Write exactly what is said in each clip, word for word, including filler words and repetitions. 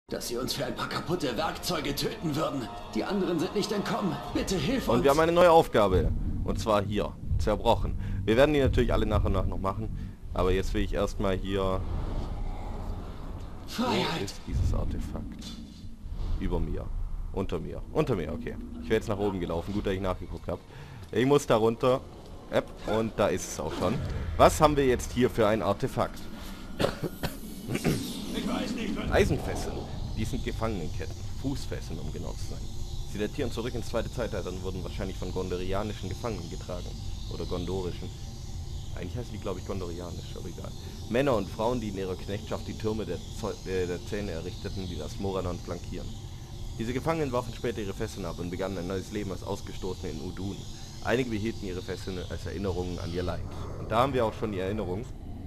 dass sie uns für ein paar kaputte Werkzeuge töten würden. Die anderen sind nicht entkommen. Bitte hilf uns. Und wir haben eine neue Aufgabe. Und zwar hier. Zerbrochen. Wir werden die natürlich alle nach und nach noch machen. Aber jetzt will ich erstmal hier... Freiheit. Wo ist dieses Artefakt? Über mir. Unter mir. Unter mir, okay. Ich wäre jetzt nach oben gelaufen. Gut, dass ich nachgeguckt habe. Ich muss da runter. App. Und da ist es auch schon. Was haben wir jetzt hier für ein Artefakt? Ich weiß nicht, was... Eisenfesseln. Die sind Gefangenenketten. Fußfesseln, um genau zu sein. Sie datieren zurück ins zweite Zeitalter und wurden wahrscheinlich von gondorianischen Gefangenen getragen. Oder gondorischen. Eigentlich heißen die, glaube ich, gondorianisch, aber egal. Männer und Frauen, die in ihrer Knechtschaft die Türme der, Zeu äh, der Zähne errichteten, die das Moradon flankieren. Diese Gefangenen warfen später ihre Fesseln ab und begannen ein neues Leben als Ausgestoßene in Udun. Einige behielten ihre Fesseln als Erinnerungen an ihr Leid. Und da haben wir auch schon die Erinnerung.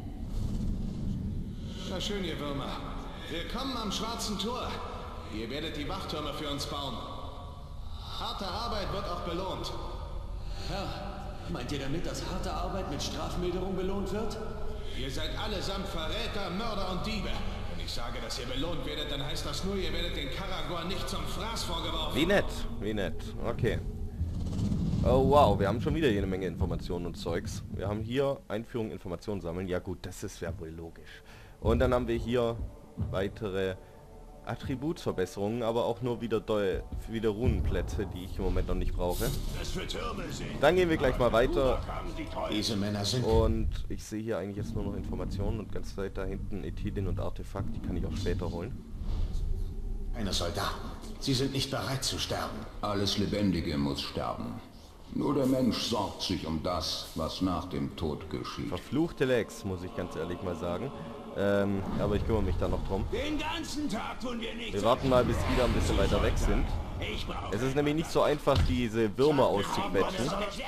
Na schön, ihr Würmer. Willkommen am Schwarzen Tor. Ihr werdet die Wachtürme für uns bauen. Harte Arbeit wird auch belohnt. Herr, meint ihr damit, dass harte Arbeit mit Strafmilderung belohnt wird? Ihr seid allesamt Verräter, Mörder und Diebe. Wenn ich sage, dass ihr belohnt werdet, dann heißt das nur, ihr werdet den Karagor nicht zum Fraß vorgeworfen. Wie nett, wie nett. Okay. Oh wow, wir haben schon wieder jede Menge Informationen und Zeugs. Wir haben hier Einführung, Informationen sammeln. Ja gut, das ist ja wohl logisch. Und dann haben wir hier weitere Attributsverbesserungen, aber auch nur wieder, wieder Runenplätze, die ich im Moment noch nicht brauche. Dann gehen wir gleich mal weiter. Diese Männer sind... Und ich sehe hier eigentlich jetzt nur noch Informationen und ganz weit da hinten Ethidien und Artefakt, die kann ich auch später holen. Eine Soldaten. Sie sind nicht bereit zu sterben. Alles Lebendige muss sterben. Nur der Mensch sorgt sich um das, was nach dem Tod geschieht. Verfluchte Lex, muss ich ganz ehrlich mal sagen. Ähm, aber ich kümmere mich da noch drum. Den ganzen Tag tun wir nichts. Wir warten mal, bis die da ein bisschen weiter weg sind. Es ist nämlich nicht so einfach, diese Würmer auszuquetschen.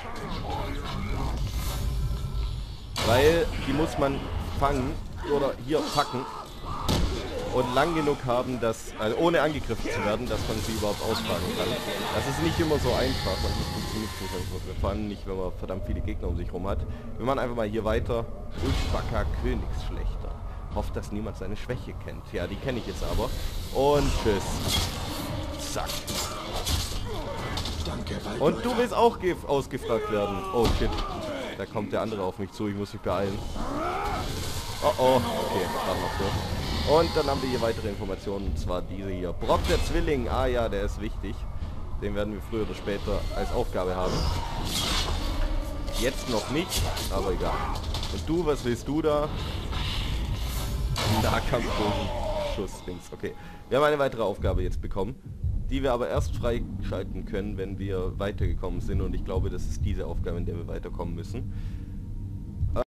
Weil die muss man fangen oder hier packen und lang genug haben, dass, also ohne angegriffen zu werden, dass man sie überhaupt auspacken kann. Das ist nicht immer so einfach, man funktioniert nicht, vor allem nicht, wenn man verdammt viele Gegner um sich rum hat. Wir machen einfach mal hier weiter. Ushbaka Königsschlechter. Hofft, dass niemand seine Schwäche kennt. Ja, die kenne ich jetzt aber. Und tschüss. Zack. Und du willst auch ausgefragt werden. Oh shit. Da kommt der andere auf mich zu. Ich muss mich beeilen. Oh oh. Okay, machen wir so. Und dann haben wir hier weitere Informationen. Und zwar diese hier. Brock der Zwilling. Ah ja, der ist wichtig. Den werden wir früher oder später als Aufgabe haben. Jetzt noch nicht, aber egal. Und du, was willst du da? Nahkampfbogen, Schuss, links. Okay. Wir haben eine weitere Aufgabe jetzt bekommen, die wir aber erst freischalten können, wenn wir weitergekommen sind. Und ich glaube, das ist diese Aufgabe, in der wir weiterkommen müssen.